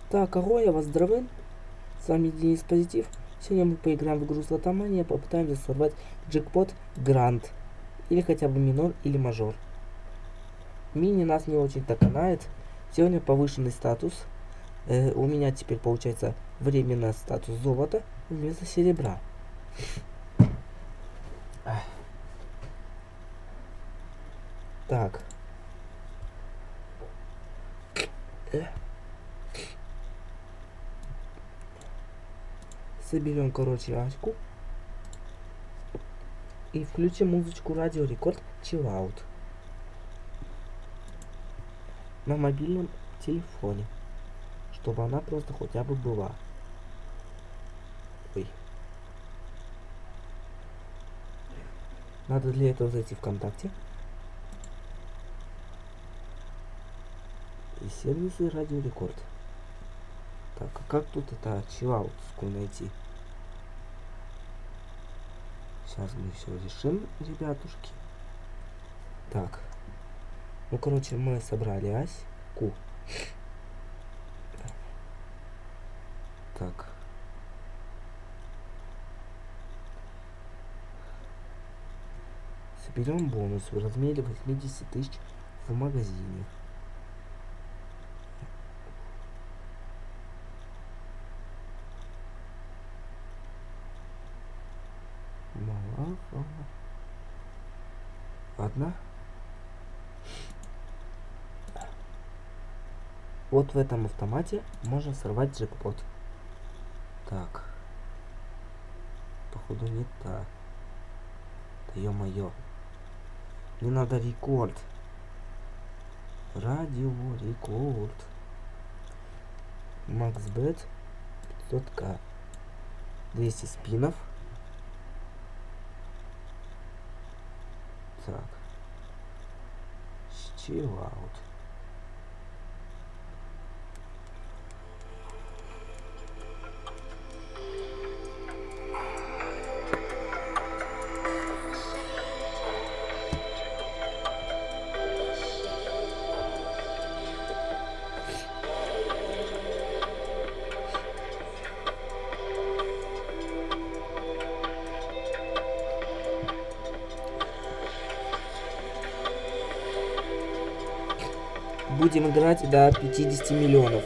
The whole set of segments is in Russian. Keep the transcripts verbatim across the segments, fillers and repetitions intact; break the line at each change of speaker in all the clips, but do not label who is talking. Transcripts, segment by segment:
Так, ого, я вас здравен. С вами Денис Позитив. Сегодня мы поиграем в игру Слотомания, попытаемся сорвать джекпот Гранд. Или хотя бы минор или мажор. Мини нас не очень-то канает. Сегодня повышенный статус. Э, у меня теперь получается временно статус золота вместо серебра. Так. Э. Соберем, короче, Аську. И включим музычку Радио Рекорд Chill Out. На мобильном телефоне. Чтобы она просто хотя бы была. Ой. Надо для этого зайти в ВКонтакте. И сервисы Радио Рекорд. Так, а как тут это чиллаутскую найти? Сейчас мы все решим, ребятушки. Так. Ну, короче, мы собрали Аську. Так. Соберем бонус в размере восемьдесят тысяч в магазине. Мало. Ладно. Вот в этом автомате можно сорвать джекпот. Так. Походу не та. Да ё-моё. Мне надо рекорд. Радио Рекорд. Максбет пятьсот ка. двести спинов. Так. Chill Out. Будем играть до пятидесяти миллионов.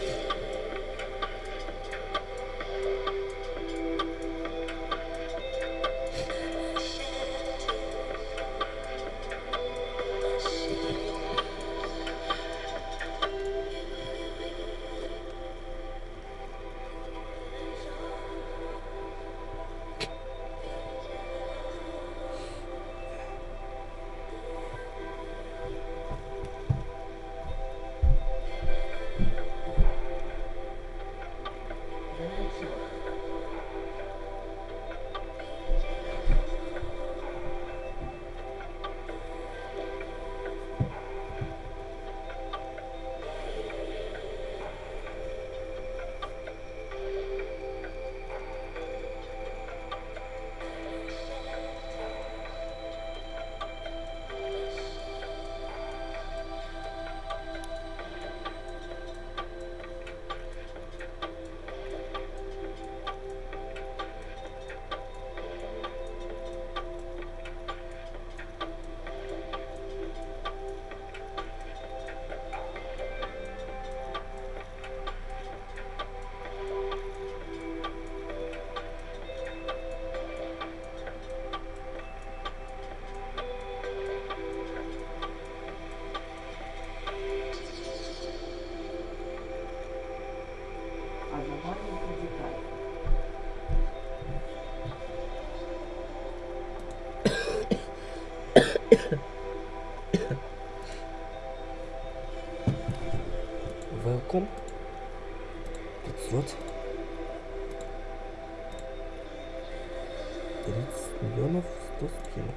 Welcome. пятьсот. тридцать миллионов сто спинов.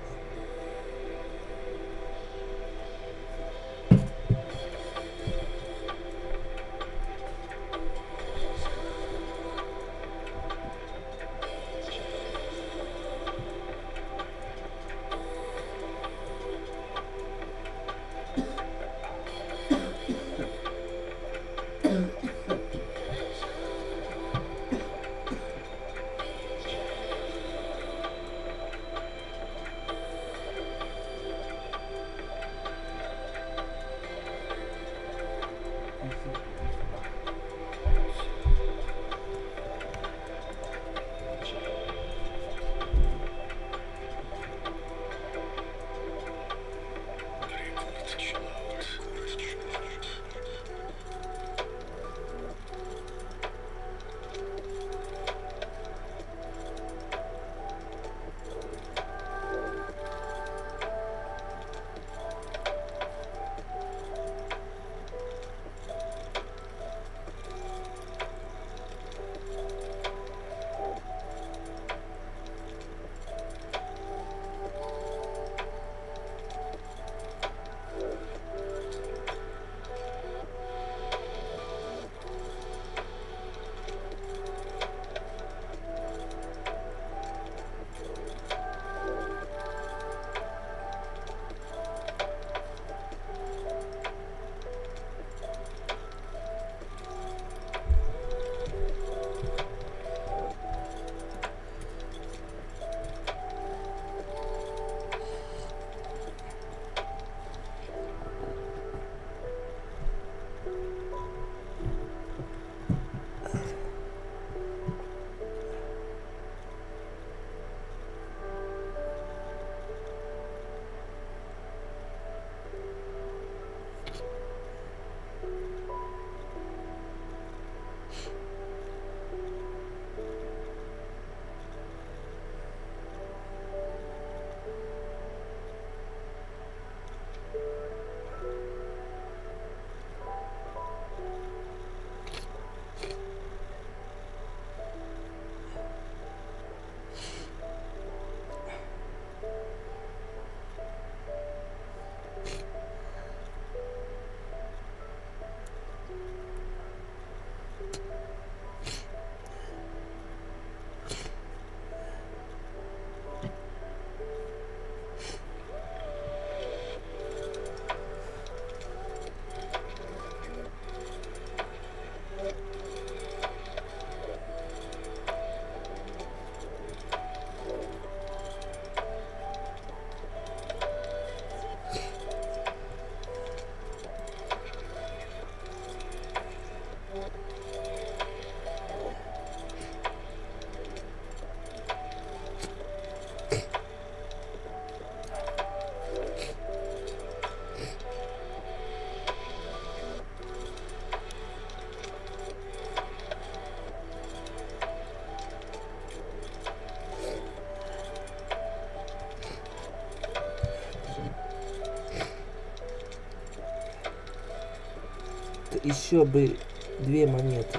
еще бы две монеты.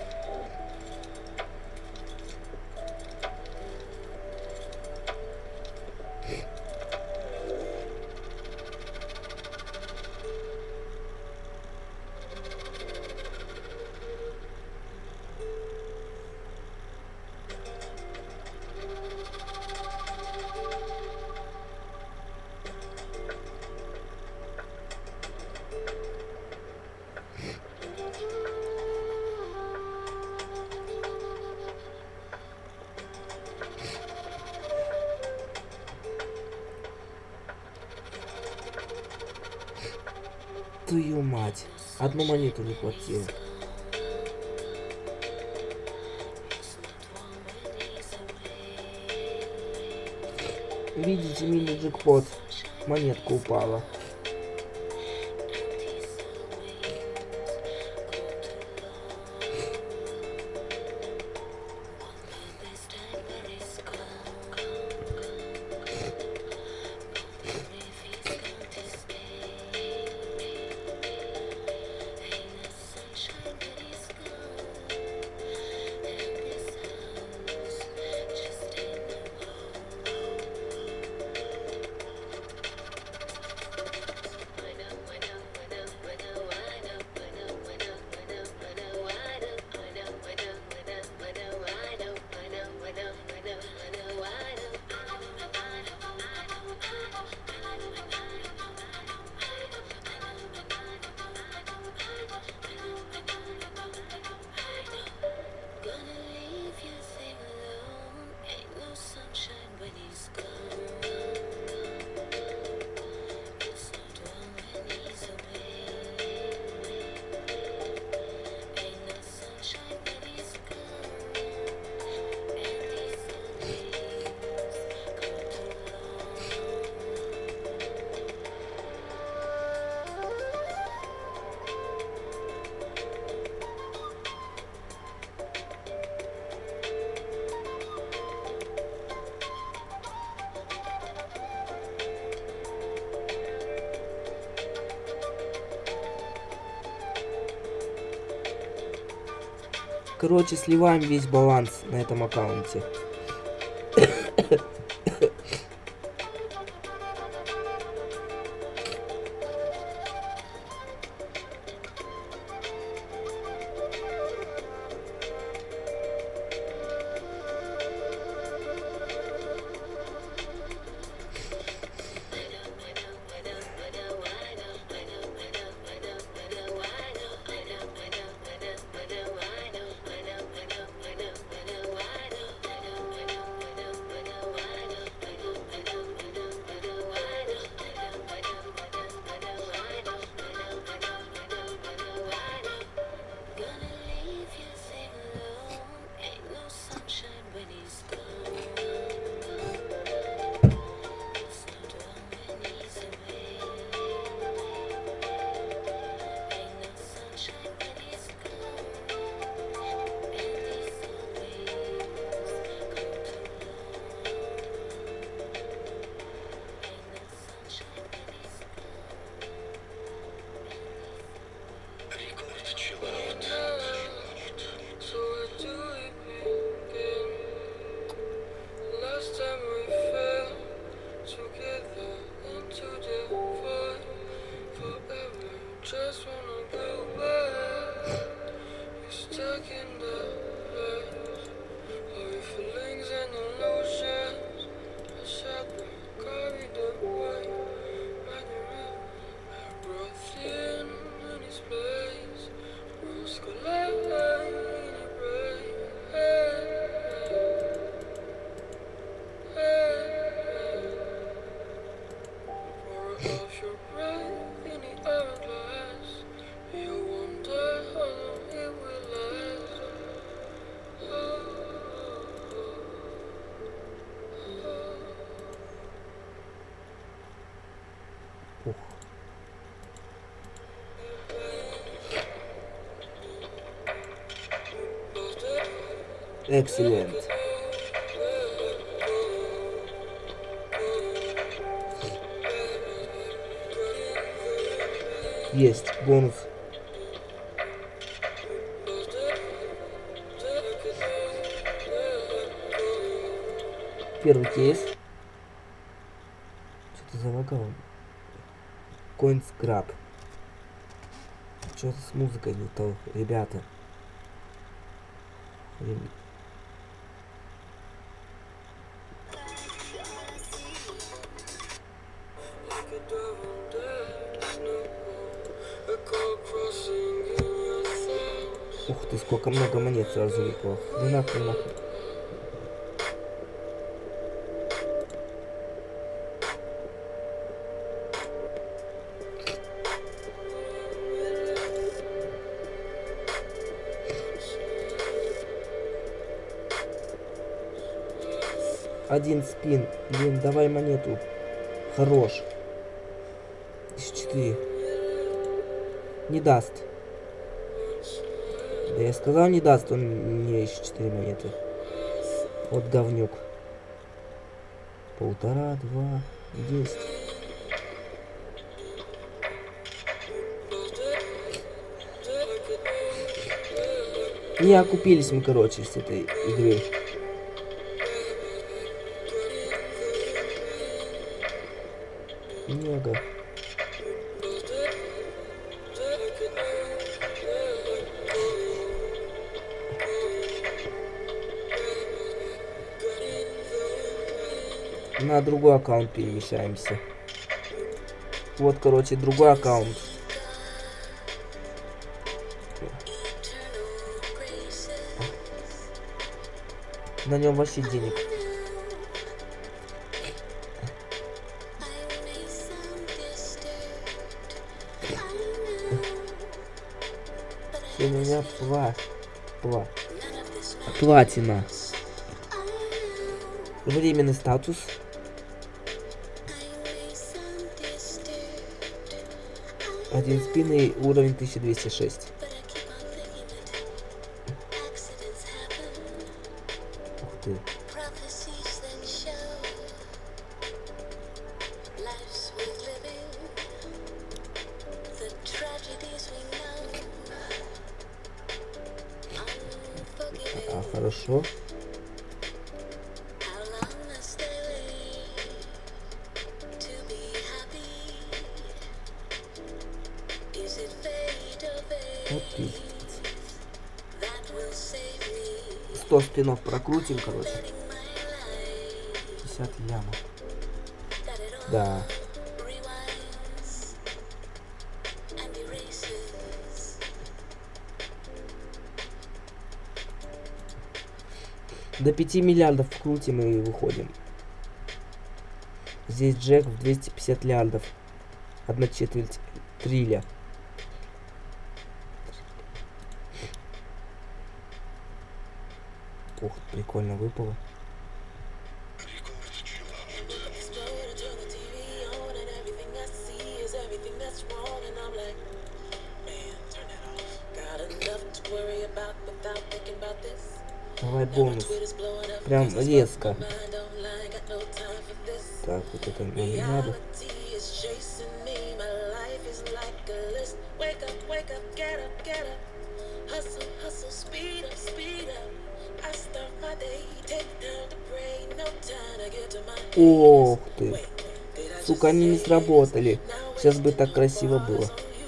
Твою мать, одну монету не хватило. Видите, мини-джекпот. Монетка упала. Короче, сливаем весь баланс на этом аккаунте. Excellent. Есть бонус. Первый кейс. Что-то залагал. Coins Grab. Что-то с музыкой не то, ребята. Ух ты, сколько много монет сразу выпало. Ну нахуй, нахуй. Один спин. Блин, давай монету. Хорош. Тысяча четыре. Не даст. Да я сказал, не даст он мне еще четыре монеты. Вот говнюк. Полтора, два, десять. Не окупились мы, короче, с этой игры. Много. На другой аккаунт перемещаемся. Вот, короче, другой аккаунт. На нем вообще денег. У меня пла... пла... платина. Временный статус. Один спин и уровень тысяча двести шесть. Ух ты. А, хорошо. Вот пиздец. сто спинов прокрутим, короче. пятьдесят лямов. Да. До пяти миллиардов крутим и выходим. Здесь Джек в двести пятьдесят миллиардов. Одна четверть триля. Ух, прикольно выпало. Давай бонус. Прям резко. Так, вот это нам не надо. Ох ты. Сука, они не сработали. Сейчас бы так красиво было.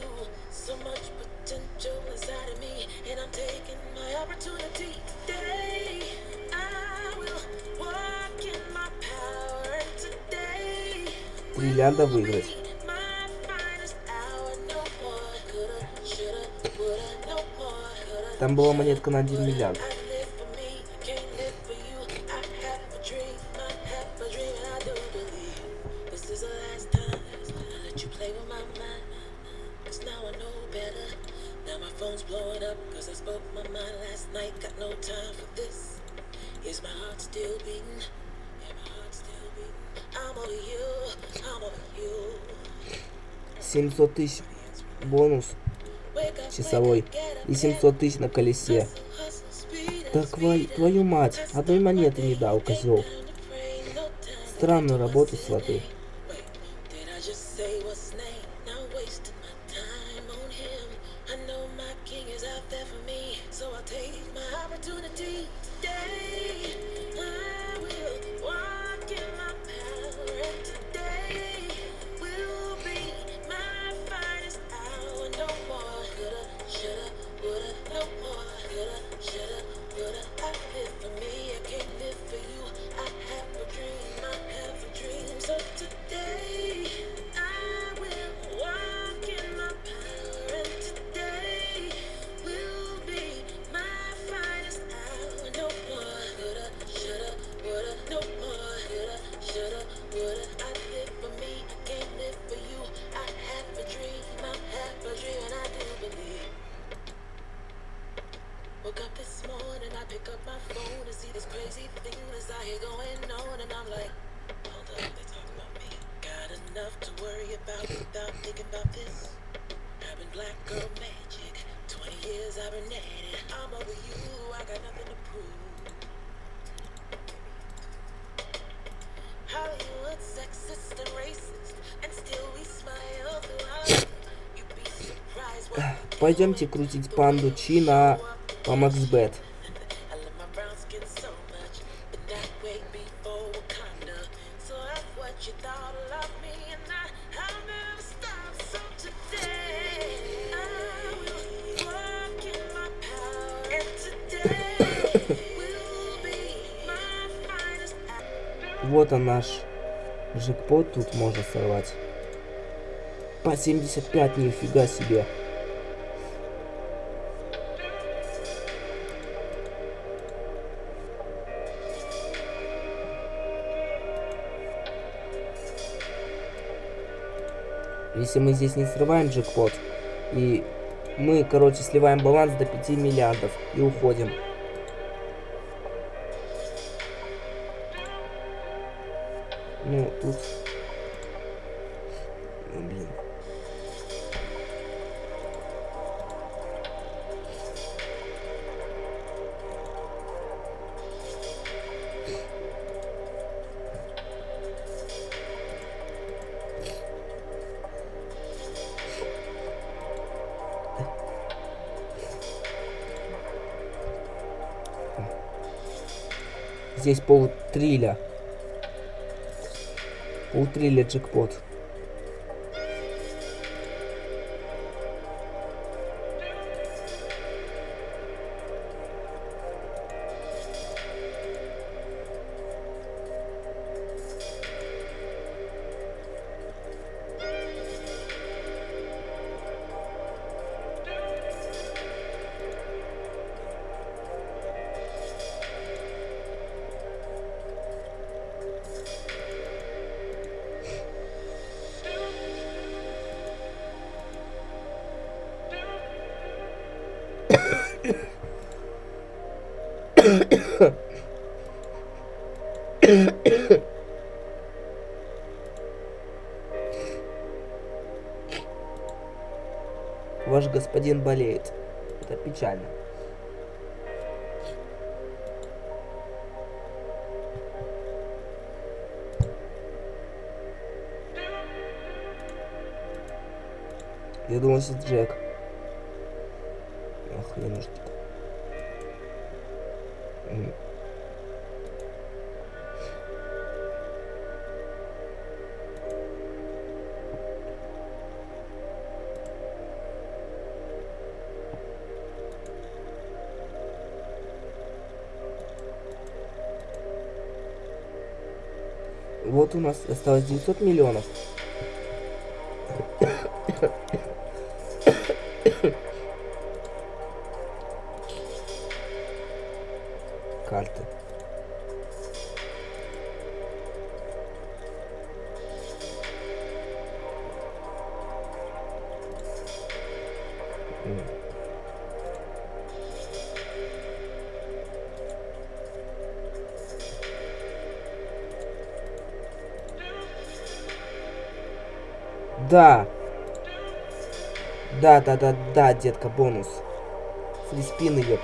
Миллиарда выиграть. Там была монетка на один миллиард. семьсот тысяч бонус часовой и семьсот тысяч на колесе. Так твою мать, одной монеты не дал, козел. Странную работу, сваты. Пойдемте крутить панду Чи на по Максбет. Вот он наш джекпот, тут можно сорвать. По семьдесят пять, нифига себе. Если мы здесь не срываем джекпот, и мы, короче, сливаем баланс до пяти миллиардов и уходим. Ну, тут... Ну, блин. Здесь полтриля. Полтриля джекпот. Ваш господин болеет. Это печально. Я думал, это Джек. Ах, я нужно. Вот у нас осталось девятьсот миллионов. Карты. Да. Да, да, да, да, детка, бонус. Фриспин идет.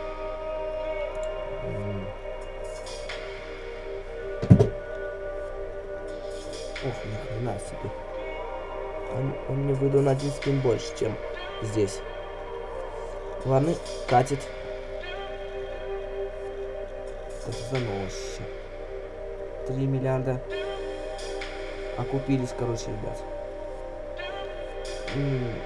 Ох, ни хрена себе. Он, он мне выдал на один спин больше, чем здесь. Ладно, катит. Это заносче. Три миллиарда. Окупились, короче, ребят. М -м.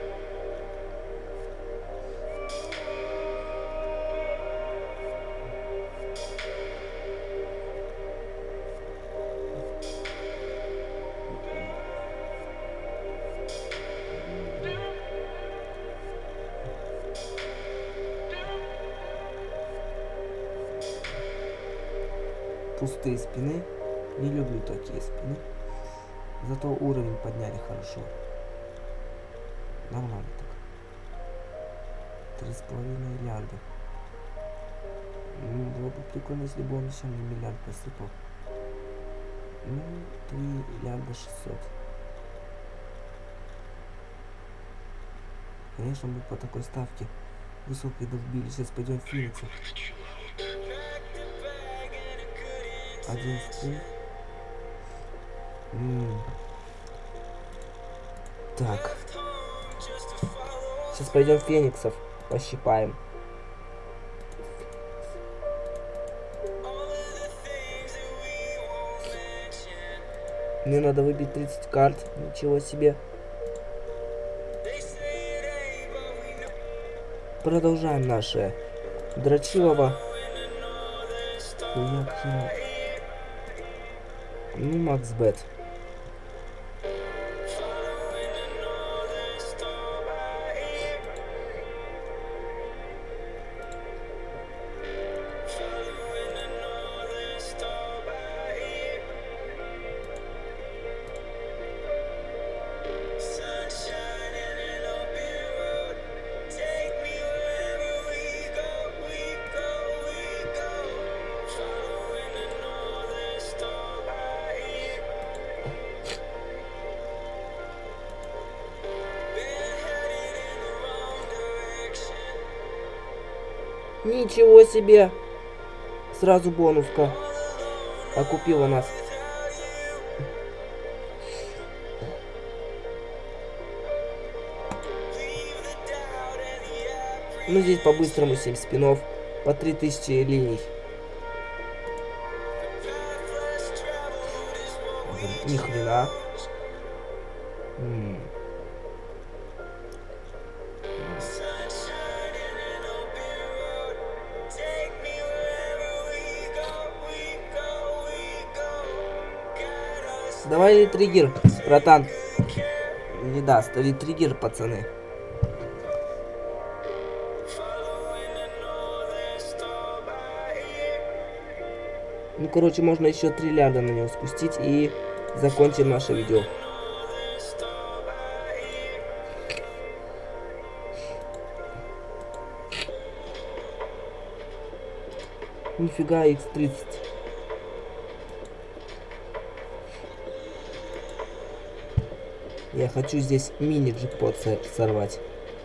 Пустые спины. Не люблю такие спины. Зато уровень подняли хорошо. Нормально так. Три с половиной миллиарда. Было бы прикольно, если бы он еще мне миллиард посыпал. Ну, три миллиарда шестьсот. Конечно, мы по такой ставке высокой долбили. Сейчас пойдем в Феникса. Один спин. М-м. Так. Сейчас пойдем в Фениксов. Пощипаем. Мне надо выбить тридцать карт. Ничего себе. Продолжаем наше дрочилово. Ну, Макс Бет. Ничего себе! Сразу бонуска окупила нас. Ну здесь по-быстрому семь спинов, по три тысячи линий. Ни хрена. М-м. Давай ретриггер, братан. Не даст, ретриггер, пацаны. Ну, короче, можно еще три лярда на него спустить и закончим наше видео. Нифига, икс тридцать. Я хочу здесь мини-джекпот сорвать.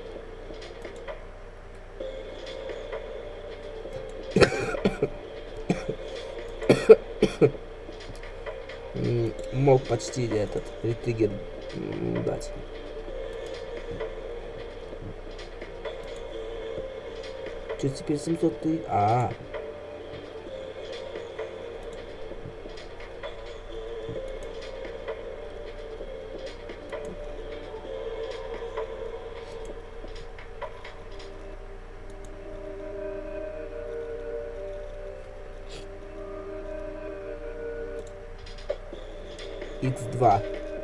Мог почти этот ретриггер дать. Что теперь семьсот ты? А, -а. икс два.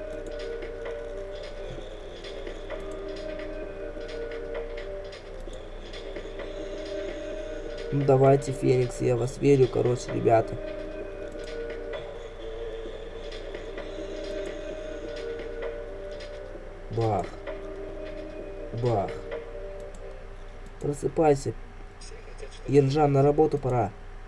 Ну давайте, Феникс, я вас верю, короче, ребята. Бах. Бах. Просыпайся. Ержан, на работу пора.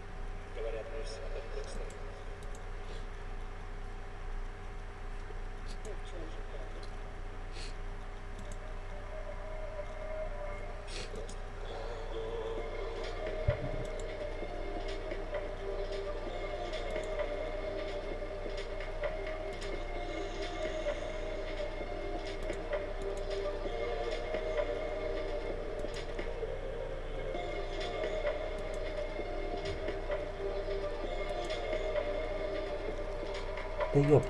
Да ёпт.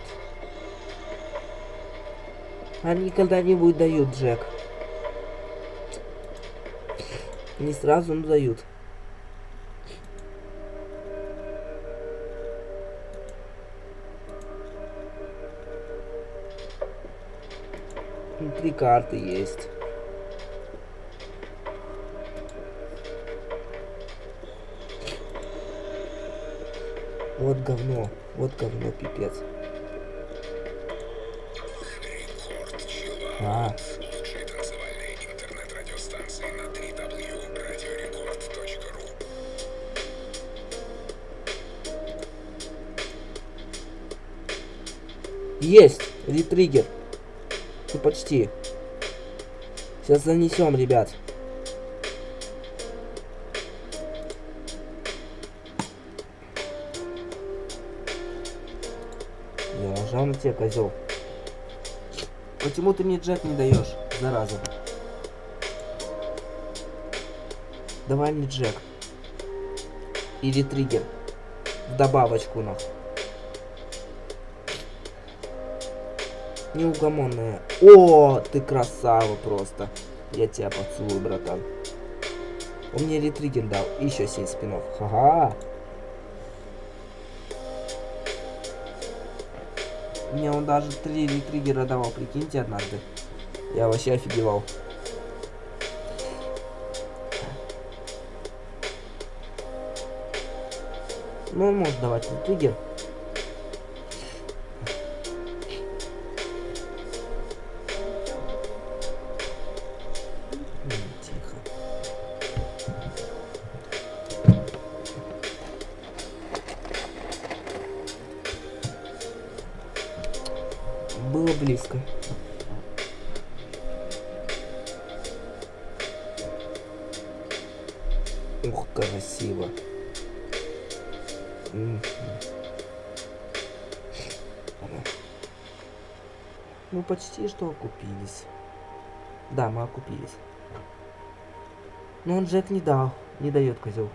Они когда-нибудь дают, Джек. Не сразу, но дают. Три карты есть. Вот говно. Вот говно, пипец. А.
Лучшие танцевальные интернет-радиостанции на дабл ю дабл ю дабл ю точка радиорекорд точка ру.
Есть! Ретриггер. Ну, почти. Сейчас занесем, ребят. Я нажал на тебя, козел. Почему ты мне Джек не даешь, зараза? Давай мне Джек. Или триггер. В добавочку, нахуй. Неугомонная. О, ты красава просто. Я тебя поцелую, братан. Он мне ретриггер дал. И еще семь спинов. Ха-ха. Мне он даже три ретриггера давал, прикиньте, однажды. Я вообще офигевал. Ну, он может давать ретриггер. Тихо. Было близко. Ух, красиво. Ну, почти что окупились. Да, мы окупились. Но он Джек не дал. Не дает, козел.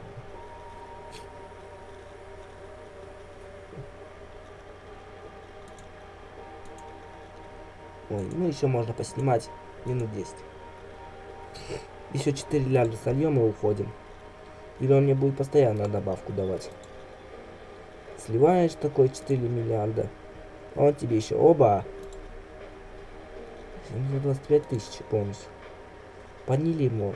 Ой, ну еще можно поснимать минут десять. Еще четыре лярда сольем и уходим. Или он мне будет постоянно добавку давать. Сливаешь такой четыре миллиарда. А он тебе еще оба. семьсот двадцать пять тысяч полностью. Подняли ему.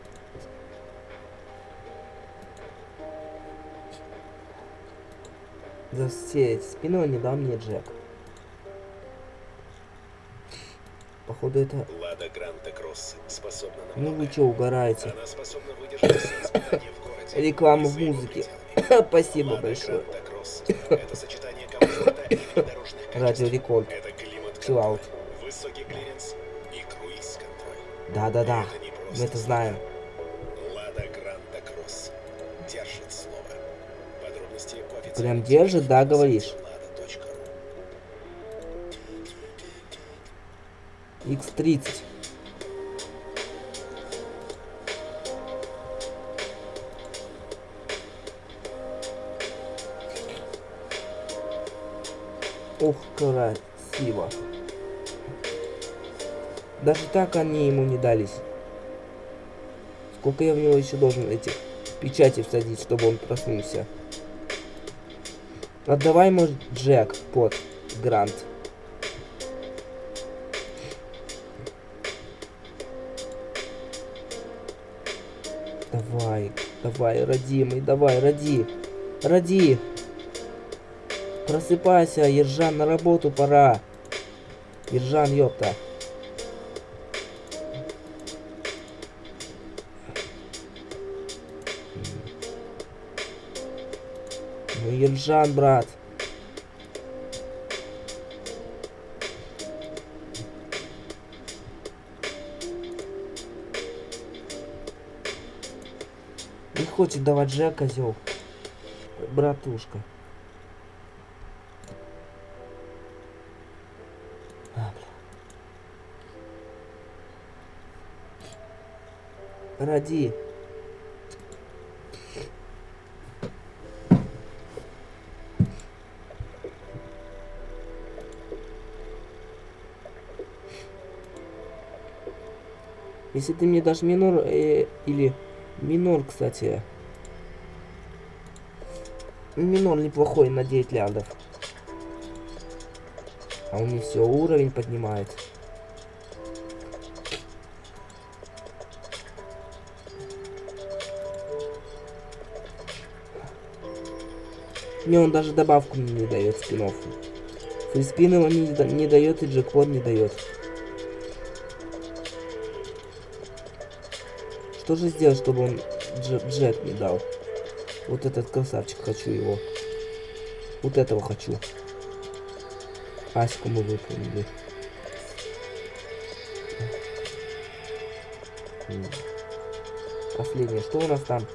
За все эти спины не дал мне Джек. Походу это...
Лада Гранта Кросс способна на
Ну
многое.
вы че, угораете?
Она способна выдержать все испытания в городе.
Реклама
и
в
за его
музыке.
пределами.
Спасибо
Лада
большое.
Гранта Кросс — это сочетание комфорта и внедорожных качеств.
Радио Рекорд.
Это климат,
Чиллаут.
высокий клиренс и круиз-контроль.
Да-да-да.
Это не просто
Мы это знаем.
Лада Гранта Кросс держит слово. Подробности по официальному
Прям держит, да, говоришь?
лада точка ру.
икс тридцать. Ух, красиво. Даже так они ему не дались. Сколько я в него еще должен этих печати всадить, чтобы он проснулся? Отдавай ему Джек под Грант. Давай, давай, родимый, давай, роди. Роди. Просыпайся, Ержан, на работу пора. Ержан, ёпта. Ну, Ержан, брат. Не хочет давать Джек, козел. Братушка. А, бля. Роди. Если ты мне дашь минор э, или минор, кстати. Минор неплохой на девять лярдов. А он мне все уровень поднимает. Мне он даже добавку не дает спинов. Фриспин он не, не дает и джекпот не дает. Что же сделать, чтобы он дж Джек не дал? Вот этот красавчик, хочу его. Вот этого хочу. Аську мы выполнили. Последнее. Что у нас там?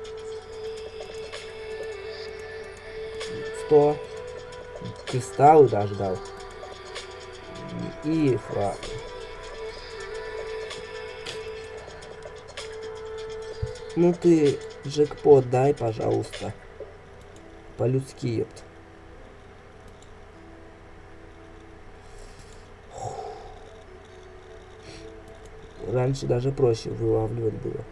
сто. Кристаллы даже дал. И флаг. Ну ты джекпот дай, пожалуйста. По-людски, ёпт. Раньше даже проще вылавливать было.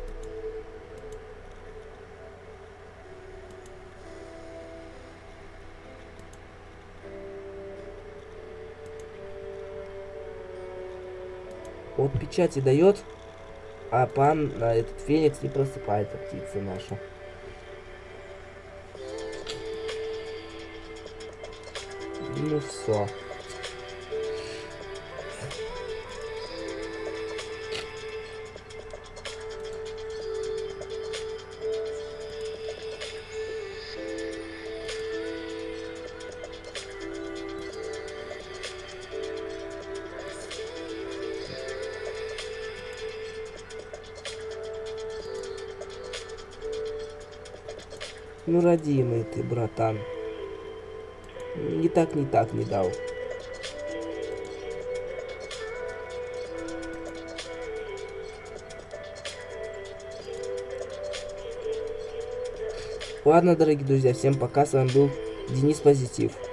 Вот печати дает, а пан, а этот феникс не просыпается, птица наша. Ну все. Ну, родимый ты, братан. Не так, не так не дал. Ладно, дорогие друзья, всем пока. С вами был Денис Позитив.